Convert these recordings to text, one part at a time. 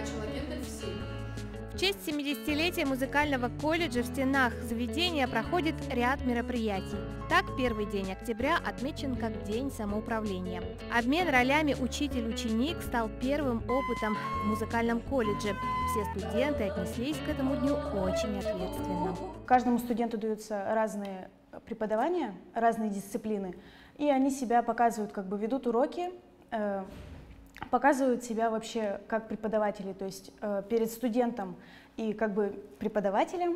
начало вендать в 7. В честь 70-летия музыкального колледжа в стенах заведения проходит ряд мероприятий. Так, первый день октября отмечен как День самоуправления. Обмен ролями учитель-ученик стал первым опытом в музыкальном колледже. Все студенты отнеслись к этому дню очень ответственно. Каждому студенту даются разные преподавания, разные дисциплины, и они себя показывают, как бы ведут уроки, показывают себя вообще как преподаватели, то есть перед студентом и как бы преподавателем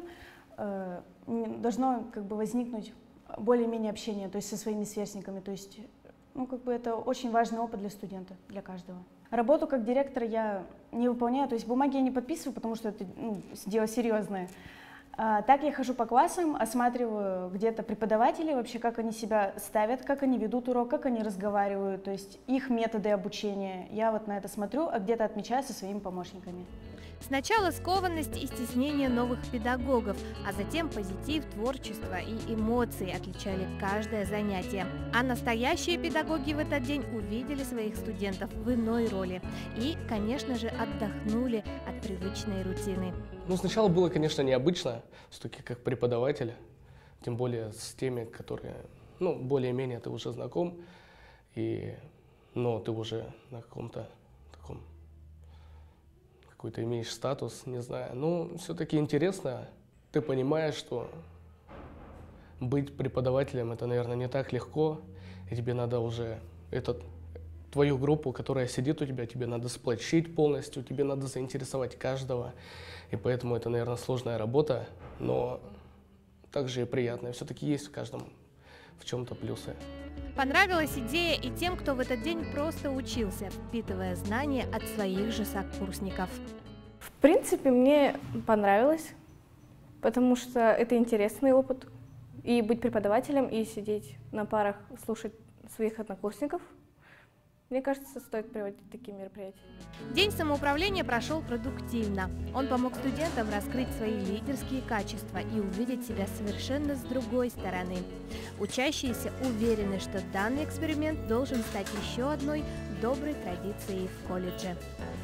должно как бы возникнуть более-менее общение, то есть со своими сверстниками, то есть как бы это очень важный опыт для студента, для каждого. Работу как директор я не выполняю, то есть бумаги я не подписываю, потому что это дело серьезное. Так я хожу по классам, осматриваю где-то преподавателей, вообще как они себя ставят, как они ведут урок, как они разговаривают, то есть их методы обучения. Я вот на это смотрю, а где-то отмечаю со своими помощниками. Сначала скованность и стеснение новых педагогов, а затем позитив, творчество и эмоции отличали каждое занятие. А настоящие педагоги в этот день увидели своих студентов в иной роли и, конечно же, отдохнули от привычной рутины. Сначала было, конечно, необычно, все-таки как преподаватель, тем более с теми, которые, более-менее ты уже знаком, но ты уже на каком-то таком, какой-то имеешь статус, не знаю. Но все-таки интересно, ты понимаешь, что быть преподавателем это, наверное, не так легко, и тебе надо уже твою группу, которая сидит у тебя, тебе надо сплочить полностью, тебе надо заинтересовать каждого. И поэтому это, наверное, сложная работа, но также и приятная. Все-таки есть в каждом в чем-то плюсы. Понравилась идея и тем, кто в этот день просто учился, впитывая знания от своих же сокурсников. В принципе, мне понравилось, потому что это интересный опыт. И быть преподавателем, и сидеть на парах, слушать своих однокурсников. Мне кажется, стоит проводить такие мероприятия. День самоуправления прошел продуктивно. Он помог студентам раскрыть свои лидерские качества и увидеть себя совершенно с другой стороны. Учащиеся уверены, что данный эксперимент должен стать еще одной доброй традицией в колледже.